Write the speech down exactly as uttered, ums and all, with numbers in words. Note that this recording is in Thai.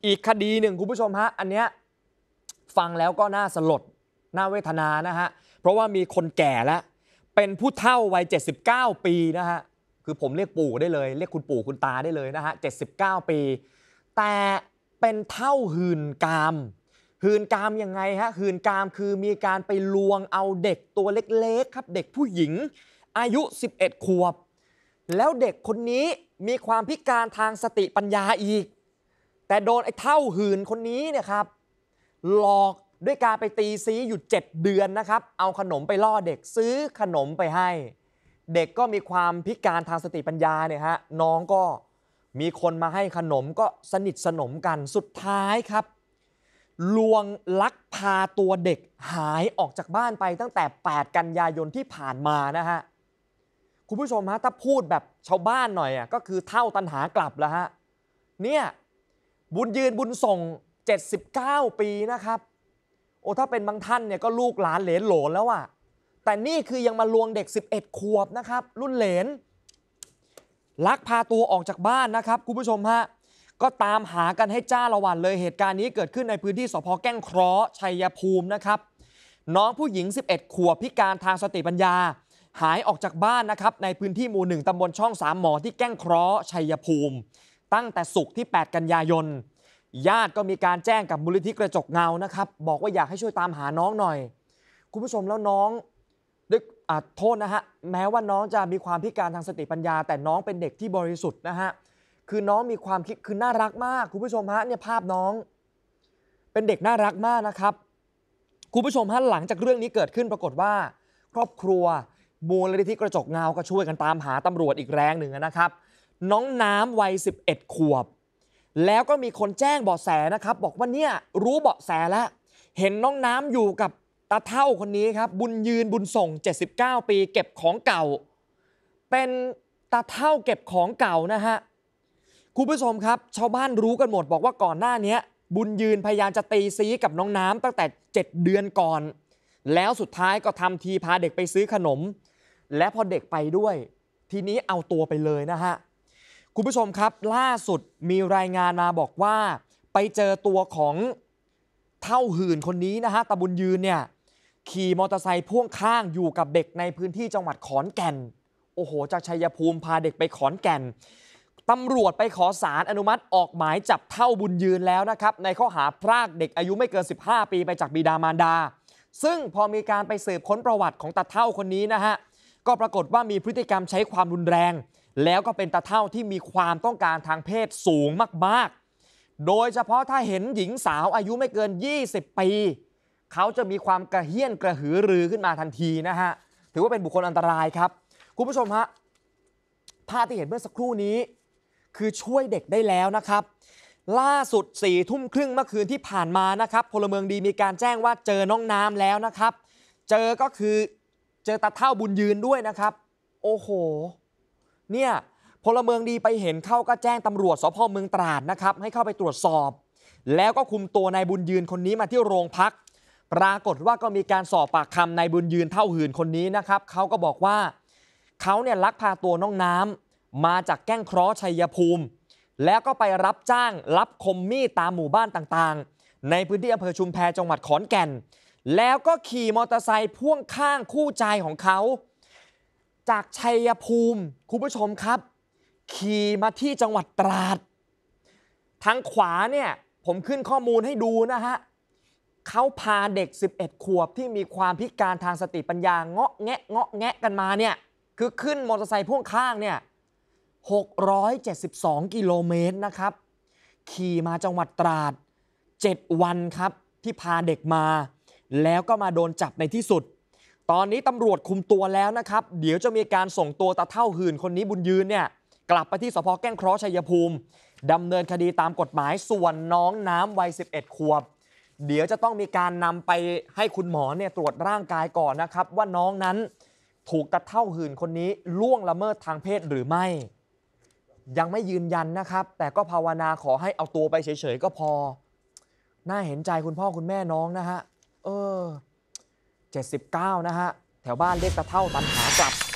อีกคดีหนึ่งคุณผู้ชมฮะอันเนี้ยฟังแล้วก็น่าสลดน่าเวทนานะฮะเพราะว่ามีคนแก่แล้วเป็นผู้เฒ่าวัยเจ็ดสิบเก้าปีนะฮะคือผมเรียกปู่ได้เลยเรียกคุณปู่คุณตาได้เลยนะฮะเจ็ดสิบเก้าปีแต่เป็นเฒ่าหื่นกามหื่นกามยังไงฮะหื่นกามคือมีการไปลวงเอาเด็กตัวเล็กๆครับเด็กผู้หญิงอายุสิบเอ็ดขวบแล้วเด็กคนนี้มีความพิการทางสติปัญญาอีกแต่โดนไอ้เฒ่าหื่นคนนี้เนี่ยครับหลอกด้วยการไปตีซี้อยู่เจ็ดเดือนนะครับเอาขนมไปล่อเด็กซื้อขนมไปให้เด็กก็มีความพิการทางสติปัญญาเนี่ยฮะน้องก็มีคนมาให้ขนมก็สนิทสนมกันสุดท้ายครับลวงลักพาตัวเด็กหายออกจากบ้านไปตั้งแต่แปดกันยายนที่ผ่านมานะฮะคุณผู้ชมฮะถ้าพูดแบบชาวบ้านหน่อยอ่ะก็คือเท่าตันหากลับแล้วฮะเนี่ยบุญยืนบุญส่งเจ็ดสิบเก้าปีนะครับโอ้ถ้าเป็นบางท่านเนี่ยก็ลูกหลานเหลนโหลนแล้วอ่ะแต่นี่คือยังมาลวงเด็กสิบเอ็ดขวบนะครับรุ่นเหลนลักพาตัวออกจากบ้านนะครับคุณผู้ชมฮะก็ตามหากันให้จ้าละวันเลยเหตุการณ์นี้เกิดขึ้นในพื้นที่สภ.แก้งเคราะห์ชัยภูมินะครับน้องผู้หญิงสิบเอ็ดขวบพิการทางสติปัญญาหายออกจากบ้านนะครับในพื้นที่หมู่หนึ่งตำบลช่องสามหมอที่แก้งเคราะห์ชัยภูมิตั้งแต่ศุกร์ที่แปดกันยายนญาติก็มีการแจ้งกับมูลนิธิกระจกเงานะครับบอกว่าอยากให้ช่วยตามหาน้องหน่อยคุณผู้ชมแล้วน้องด้วยโทษนะฮะแม้ว่าน้องจะมีความพิการทางสติปัญญาแต่น้องเป็นเด็กที่บริสุทธิ์นะฮะคือน้องมีความคิดคือน่ารักมากคุณผู้ชมฮะเนี่ยภาพน้องเป็นเด็กน่ารักมากนะครับคุณผู้ชมฮะหลังจากเรื่องนี้เกิดขึ้นปรากฏว่าครอบครัวมูลนิธิกระจกเงาก็ช่วยกันตามหาตำรวจอีกแรงหนึ่งนะครับน้องน้ำวัยสิบเอ็ดขวบแล้วก็มีคนแจ้งเบาะแสนะครับบอกว่าเนี่ยรู้เบาะแสแล้วเห็นน้องน้ำอยู่กับตาเฒ่าคนนี้ครับบุญยืนบุญส่งเจ็ดสิบเก้าปีเก็บของเก่าเป็นตาเฒ่าเก็บของเก่านะฮะคุณผู้ชมครับชาวบ้านรู้กันหมดบอกว่าก่อนหน้านี้บุญยืนพยายามจะตีซี้กับน้องน้ำตั้งแต่เจ็ดเดือนก่อนแล้วสุดท้ายก็ทำทีพาเด็กไปซื้อขนมและพอเด็กไปด้วยทีนี้เอาตัวไปเลยนะฮะคุณผู้ชมครับล่าสุดมีรายงานมาบอกว่าไปเจอตัวของเฒ่าหื่นคนนี้นะฮะตาบุญยืนเนี่ยขี่มอเตอร์ไซค์พ่วงข้างอยู่กับเด็กในพื้นที่จังหวัดขอนแก่นโอ้โหจากชัยภูมิพาเด็กไปขอนแก่นตำรวจไปขอศาลอนุมัติออกหมายจับเฒ่าบุญยืนแล้วนะครับในข้อหาพรากเด็กอายุไม่เกินสิบห้าปีไปจากบิดามารดาซึ่งพอมีการไปสืบค้นประวัติของตาเฒ่าคนนี้นะฮะก็ปรากฏว่ามีพฤติกรรมใช้ความรุนแรงแล้วก็เป็นตาเฒ่าที่มีความต้องการทางเพศสูงมากๆโดยเฉพาะถ้าเห็นหญิงสาวอายุไม่เกินยี่สิบปีเขาจะมีความกระเฮี้ยนกระหือรือขึ้นมาทันทีนะฮะถือว่าเป็นบุคคลอันตรายครับคุณผู้ชมฮะภาพที่เห็นเมื่อสักครู่นี้คือช่วยเด็กได้แล้วนะครับล่าสุดสี่ทุ่มครึ่งเมื่อคืนที่ผ่านมานะครับพลเมืองดีมีการแจ้งว่าเจอน้องน้ำแล้วนะครับเจอก็คือเจอตาเฒ่าบุญยืนด้วยนะครับโอ้โหเนี่ยพลเมืองดีไปเห็นเข้าก็แจ้งตำรวจสภ.เมืองตราดนะครับให้เข้าไปตรวจสอบแล้วก็คุมตัวนายบุญยืนคนนี้มาที่โรงพักปรากฏว่าก็มีการสอบปากคำนายบุญยืนเฒ่าหื่นคนนี้นะครับเขาก็บอกว่าเขาเนี่ยลักพาตัวน้องน้ำมาจากแก้งเคราะห์ชัยภูมิแล้วก็ไปรับจ้างรับคมมีดตามหมู่บ้านต่างๆในพื้นที่อำเภอชุมแพจังหวัดขอนแก่นแล้วก็ขี่มอเตอร์ไซค์พ่วงข้างคู่ใจของเขาจากชัยภูมิคุณผู้ชมครับขี่มาที่จังหวัดตราดทางขวาเนี่ยผมขึ้นข้อมูลให้ดูนะฮะเขาพาเด็กสิบเอ็ดขวบที่มีความพิการทางสติปัญญาเงาะแงะเงาะแงะกันมาเนี่ยคือขึ้นมอเตอร์ไซค์พ่วงข้างเนี่ยหกร้อยเจ็ดสิบสองกิโลเมตรนะครับขี่มาจังหวัดตราดเจ็ดวันครับที่พาเด็กมาแล้วก็มาโดนจับในที่สุดตอนนี้ตำรวจคุมตัวแล้วนะครับเดี๋ยวจะมีการส่งตัวตาเฒ่าหื่นคนนี้บุญยืนเนี่ยกลับไปที่สภ.แก้งเคราะห์ชัยภูมิดำเนินคดีตามกฎหมายส่วนน้องน้ำวัยสิบเอ็ดขวบเดี๋ยวจะต้องมีการนำไปให้คุณหมอเนี่ยตรวจร่างกายก่อนนะครับว่าน้องนั้นถูกตาเฒ่าหื่นคนนี้ล่วงละเมิดทางเพศหรือไม่ยังไม่ยืนยันนะครับแต่ก็ภาวนาขอให้เอาตัวไปเฉยๆก็พอน่าเห็นใจคุณพ่อคุณแม่น้องนะฮะเออเจ็ดสิบเก้านะฮะแถวบ้านเรียกตาเฒ่าตันหากลับ